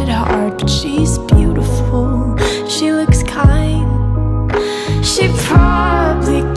hard, but she's beautiful. She looks kind. She probably